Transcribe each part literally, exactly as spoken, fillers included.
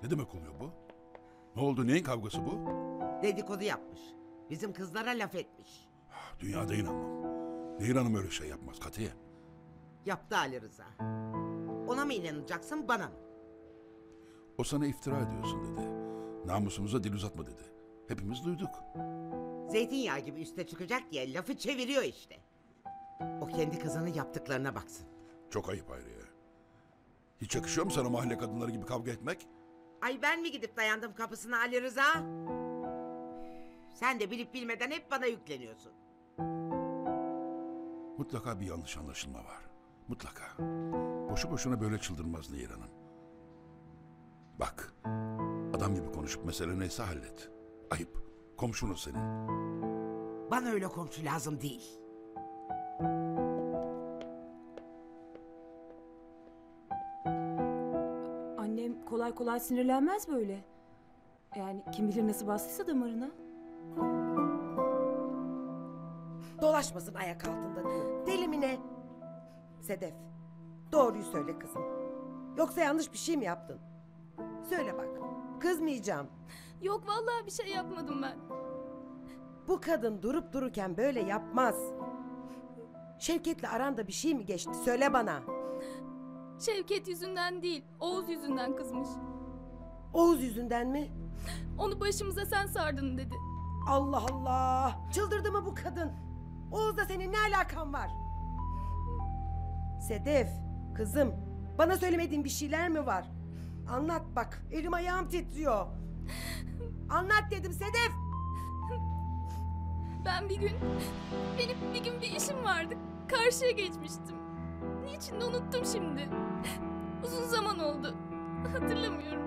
Ne demek oluyor bu? Ne oldu, neyin kavgası bu? Dedikodu yapmış. Bizim kızlara laf etmiş. Dünyada inanmam. Nehir Hanım öyle şey yapmaz katiyen. Yaptı Ali Rıza. Ona mı inanacaksın, bana mı? O sana iftira ediyorsun dedi. Namusumuza dil uzatma dedi. Hepimiz duyduk. Zeytinyağı gibi üste çıkacak diye lafı çeviriyor işte. O kendi kızının yaptıklarına baksın. Çok ayıp Hayriye. Hiç yakışıyor mu sana mahalle kadınları gibi kavga etmek? Ay ben mi gidip dayandım kapısına Ali Rıza? Sen de bilip bilmeden hep bana yükleniyorsun. Mutlaka bir yanlış anlaşılma var. Mutlaka. Boşu boşuna böyle çıldırmaz Nehir Hanım. Bak, adam gibi konuşup mesele neyse hallet. Ayıp, komşun o senin. Bana öyle komşu lazım değil. Annem kolay kolay sinirlenmez böyle. Yani kim bilir nasıl bastıysa damarına. Dolaşmasın ayak altında diyor. Deli mi ne? Sedef, doğruyu söyle kızım. Yoksa yanlış bir şey mi yaptın? Söyle bak, kızmayacağım. Yok vallahi bir şey yapmadım ben. Bu kadın durup dururken böyle yapmaz. Şevket'le aranda bir şey mi geçti? Söyle bana. Şevket yüzünden değil, Oğuz yüzünden kızmış. Oğuz yüzünden mi? Onu başımıza sen sardın dedi. Allah Allah! Çıldırdı mı bu kadın? Oğuz'la senin ne alakan var? Sedef, kızım, bana söylemediğin bir şeyler mi var? Anlat bak, elim ayağım titriyor. Anlat dedim Sedef! Ben bir gün, benim bir gün bir işim vardı. Karşıya geçmiştim. Niçin de unuttum şimdi. Uzun zaman oldu. Hatırlamıyorum.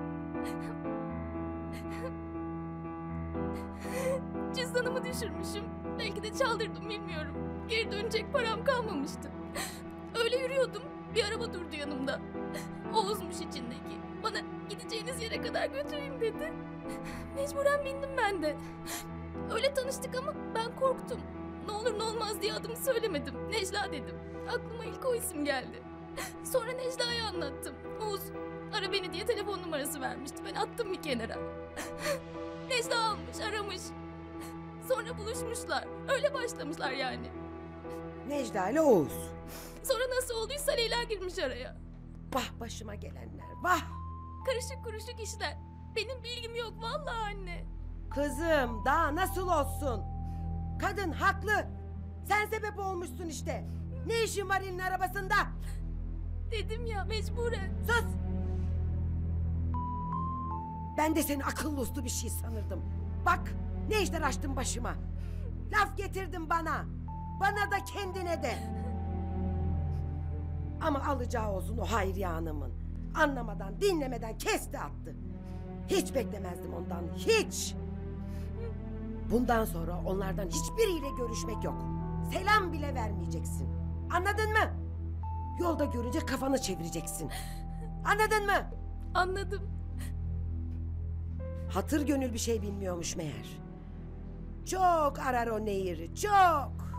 Cüzdanımı düşürmüşüm. Belki de çaldırdım bilmiyorum. Geri dönecek param kalmamıştı. Öyle yürüyordum. Bir araba durdu yanımda. Oğuz'muş içindeki. Bana gideceğiniz yere kadar götüreyim dedi. Mecburen bindim ben de. Öyle tanıştık ama ben korktum. Ne olur ne olmaz diye adımı söylemedim. Necla dedim. Aklıma ilk o isim geldi. Sonra Necla'ya anlattım. Oğuz ara beni diye telefon numarası vermişti. Ben attım bir kenara. Necla almış, aramış. Sonra buluşmuşlar. Öyle başlamışlar yani. Necla ile Oğuz. Sonra nasıl olduysa Leyla girmiş araya. Vah başıma gelenler, vah! Karışık kuruşuk işler. Benim bilgim yok vallahi anne. Kızım, daha nasıl olsun? Kadın haklı. Sen sebep olmuşsun işte. Ne işin var elin arabasında? Dedim ya mecburen. Sus! Ben de seni akıllı uslu bir şey sanırdım. Bak ne işler açtın başıma. Laf getirdin bana. Bana da kendine de. Ama alacağı olsun o Hayriye Hanım'ın. Anlamadan dinlemeden kesti attı. Hiç beklemezdim ondan, hiç. Bundan sonra onlardan hiçbiriyle görüşmek yok. Selam bile vermeyeceksin. Anladın mı? Yolda görünce kafanı çevireceksin. Anladın mı? Anladım. Hatır gönül bir şey bilmiyormuş meğer. Çok arar o Nehir'i, çok.